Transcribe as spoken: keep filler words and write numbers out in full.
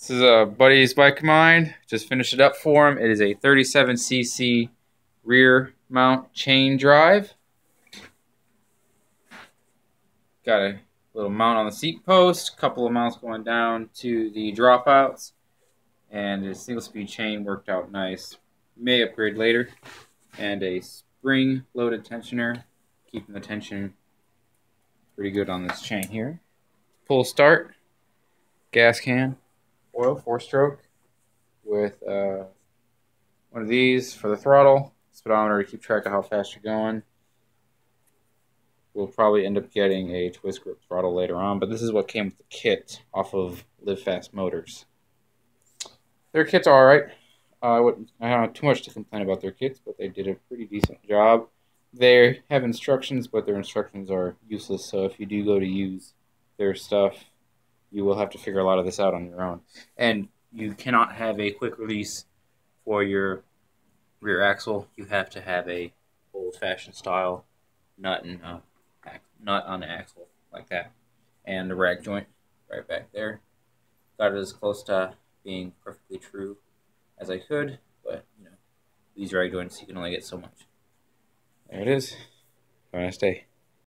This is a buddy's bike of mine. Just finished it up for him. It is a thirty-seven c c rear mount chain drive. Got a little mount on the seat post, a couple of mounts going down to the dropouts, and a single speed chain worked out nice. May upgrade later. And a spring loaded tensioner, keeping the tension pretty good on this chain here. Pull start, gas can, oil, four stroke, with uh, one of these for the throttle, speedometer to keep track of how fast you're going. We'll probably end up getting a twist grip throttle later on, but this is what came with the kit off of Live Fast Motors. Their kits are alright. Uh, I wouldn't I don't have too much to complain about their kits, but they did a pretty decent job. They have instructions, but their instructions are useless, so if you do go to use their stuff, you will have to figure a lot of this out on your own. And you cannot have a quick release for your rear axle. You have to have a old-fashioned style nut and uh, nut on the axle like that, and the rag joint right back there. Got it as close to being perfectly true as I could, but you know, these rag joints you can only get so much. There it is. Have a nice day.